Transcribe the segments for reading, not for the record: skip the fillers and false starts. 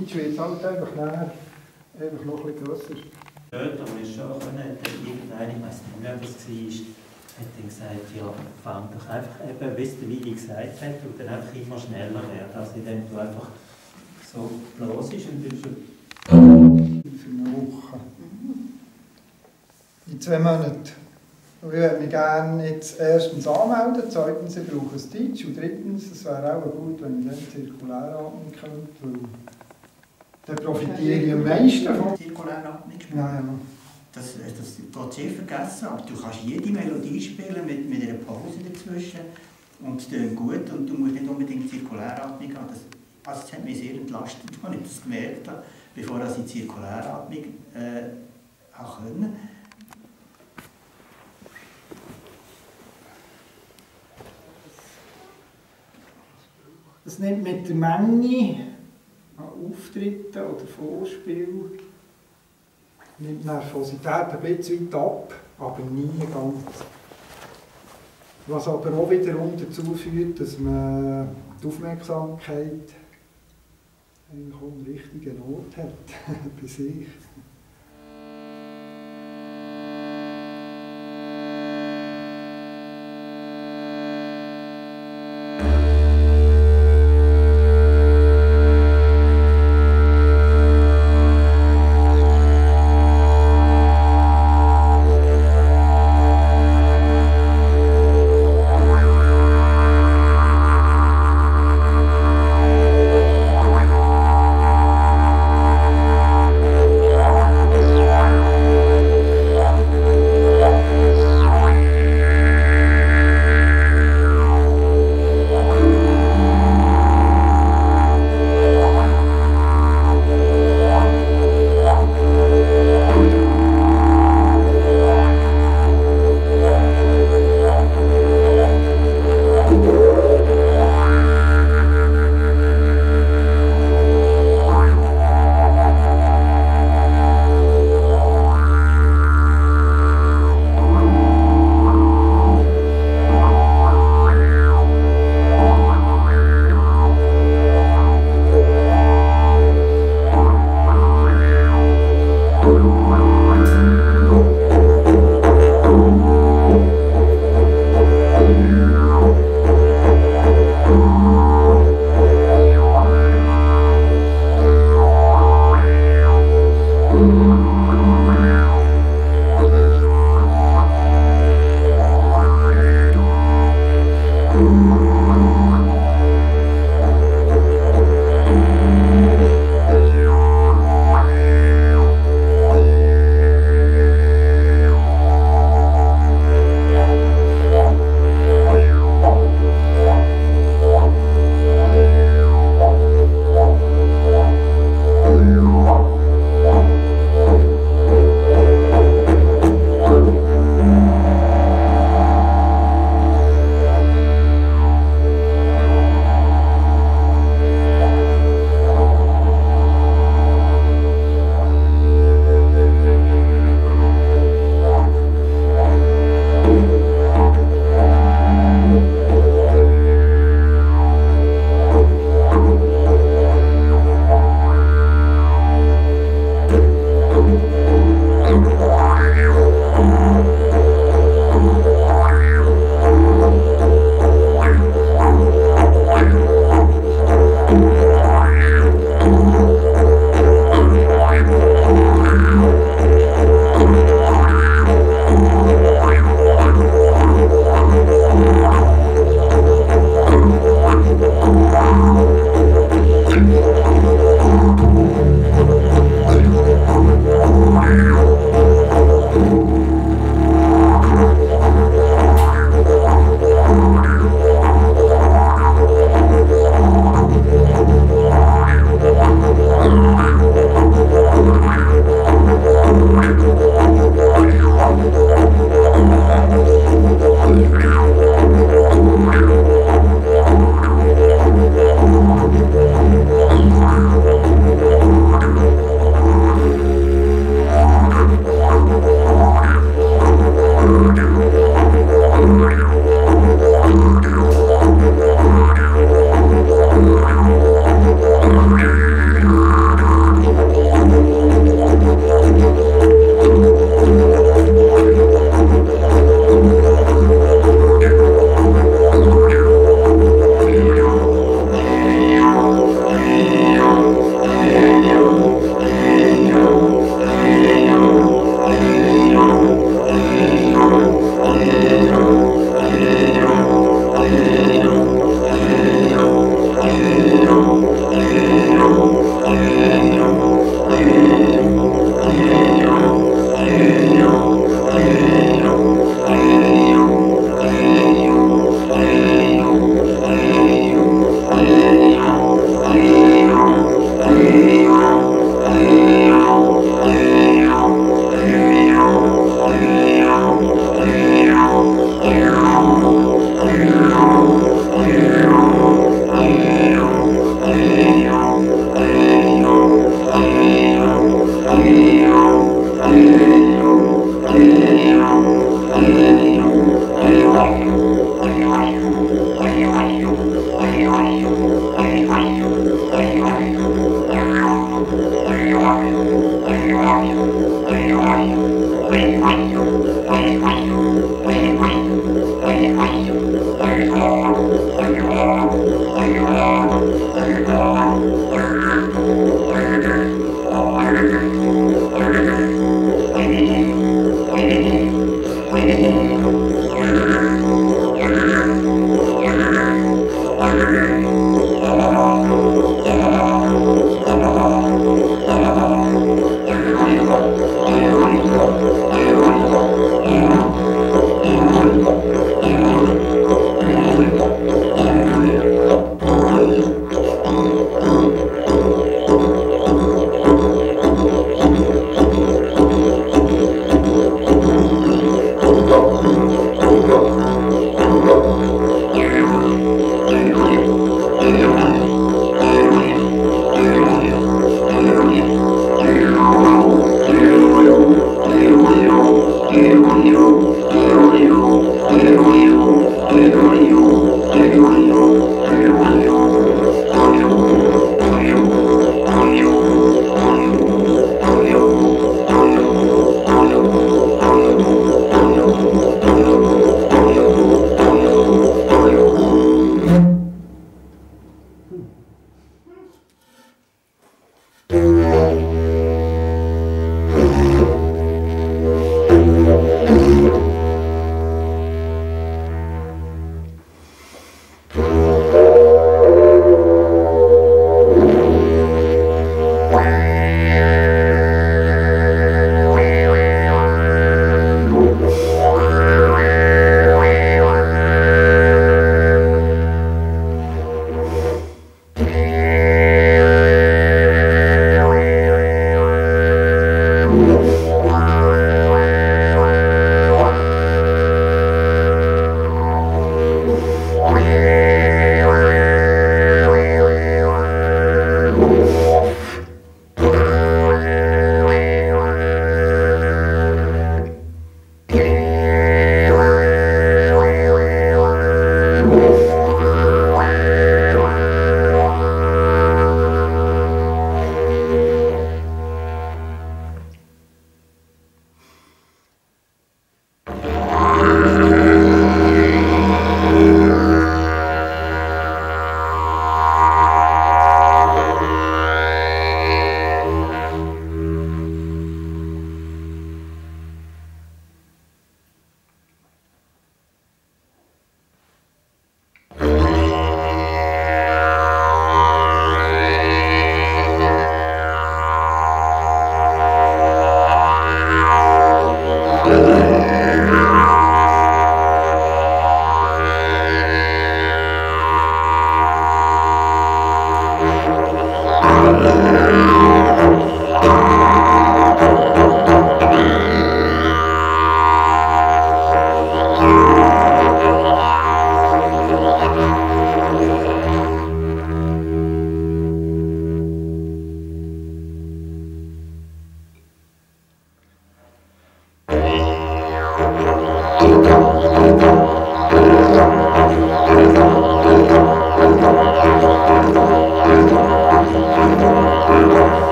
Deutsch wird es halt einfach noch ein bisschen grösser. Später, wo ich schon irgendeiner, ich weiß nicht mehr, was es war, hat dann gesagt, ja, fang doch einfach eben, wie es der Willi gesagt hat, und dann einfach immer schneller werden. Also indem du einfach so los ist und du schon... Für eine Woche. In 2 Monaten. Ich würde mich gerne jetzt erstens anmelden, zweitens, ich brauche ein Deutsch und drittens, es wäre auch gut, wenn ich dann Zirkuläratmung könnte, weil dann profitiere ich am meisten von. Zirkuläratmung? Nein, ja. Das geht sehr vergessen, aber du kannst jede Melodie spielen mit einer Pause dazwischen und dann gut und du musst nicht unbedingt Zirkuläratmung haben. Das hat mich sehr entlastet, als ich das gemerkt habe, bevor ich Zirkuläratmung konnte. Das nimmt mit der Menge an Auftritten oder Vorspielen nimmt die Nervosität ein bisschen weit ab, aber nie ganz. Was aber auch wiederum dazu führt, dass man die Aufmerksamkeit eigentlich auch am richtigen Ort hat bei sich.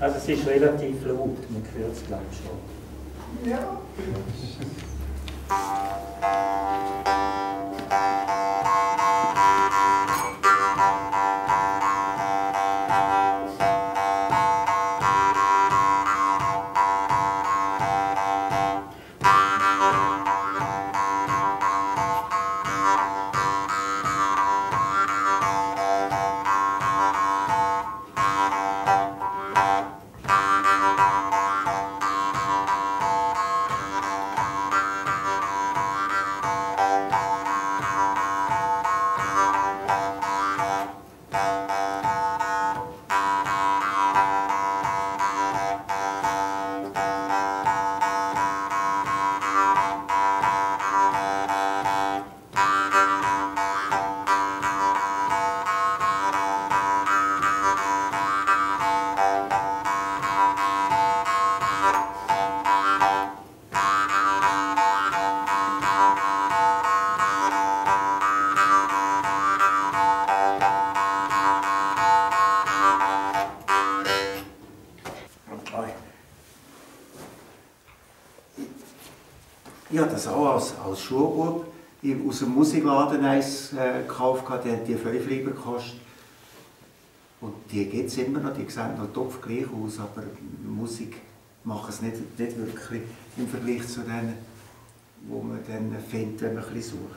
Also es ist relativ laut, man hört es glaube ich schon. Ja. Ich habe das auch als Schulbub aus dem Musikladen gekauft, die 5 Lieber gekostet. Und die gibt es immer noch, die sehen noch topf gleich aus, aber Musik macht es nicht wirklich im Vergleich zu denen, die man dann findet, wenn man ein bisschen sucht.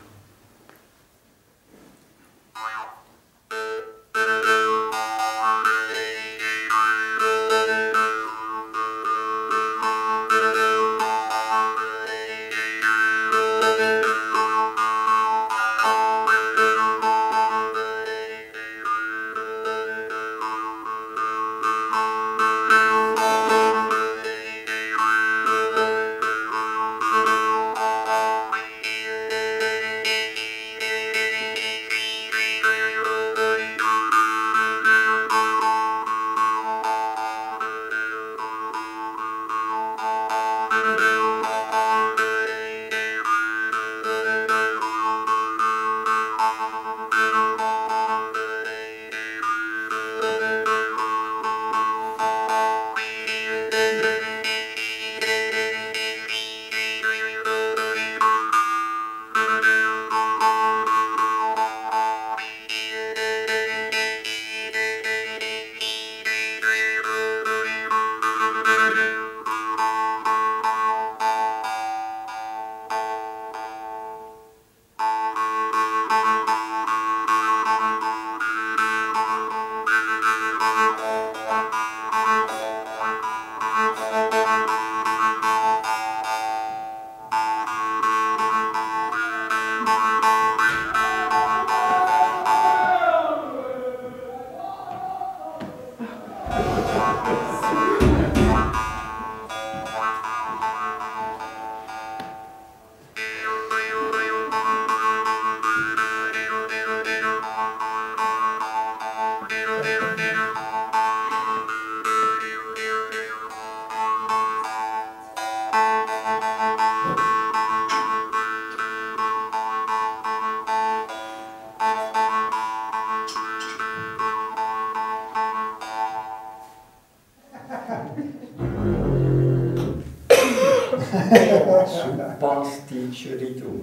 Sympathischer du.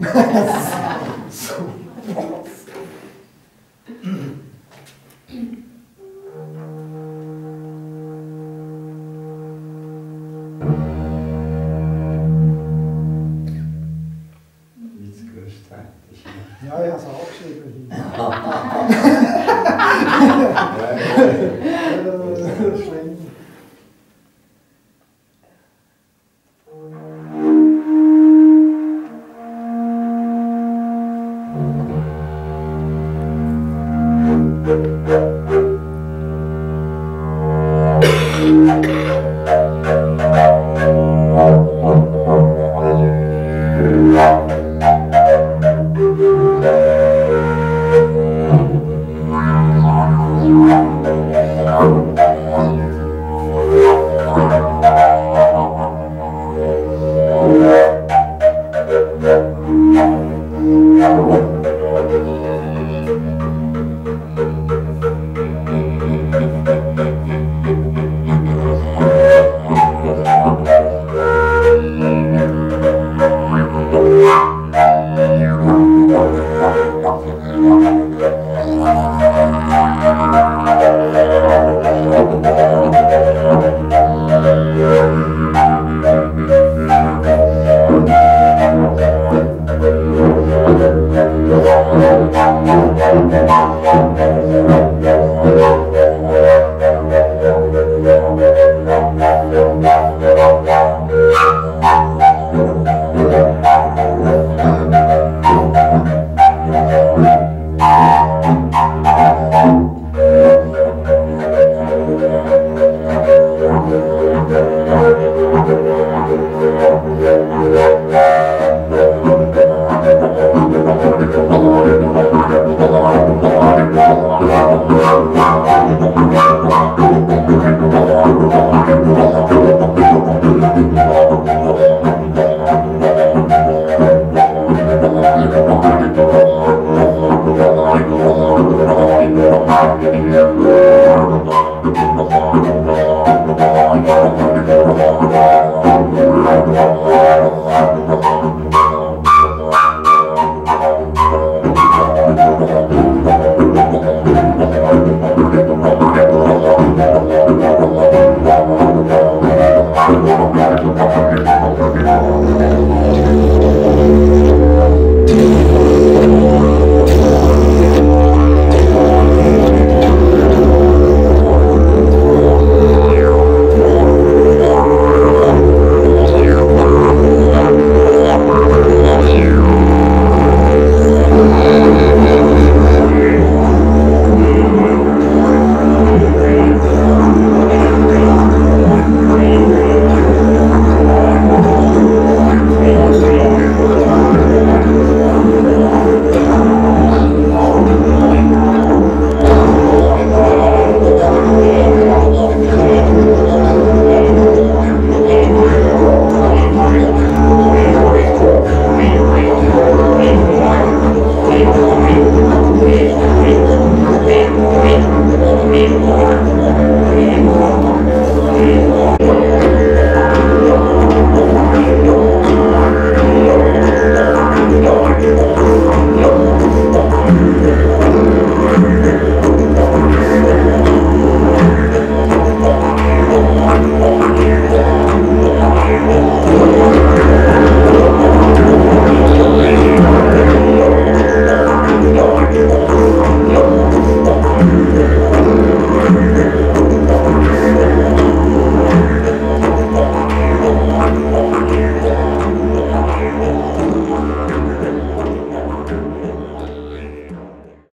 Ja, ich habe es angeschrieben. Das ist schlimm.